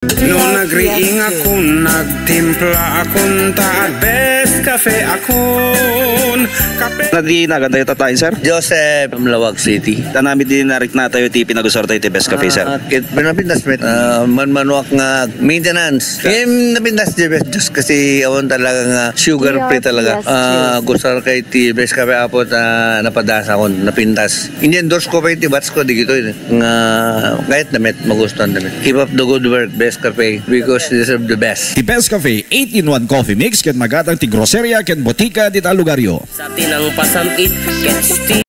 No nagriing ako, nagtimpla akong taat, best cafe akon. Nadi naganda yung tatain, sir? Joseph, Malawag City. Tanami din narik na tayo ti pinagusar tayo ti Best Cafe, sir. Pinapindas met manmanuak nga maintenance. Yung napindas just kasi awan talaga nga sugar free talaga. Gusar kay ti Best Cafe apot napadasa ko, napintas. Hindi endorse ko pa yung tibats ko, di gito yun. Nga kahit damit, magustuhan damit. Keep up the good work, Best Cafe, because you deserve the best. Ti Best Cafe 8-in-1 coffee mix ken magatang ti groceria ken botika di ta lugaryo. Sa tinang pasamkit,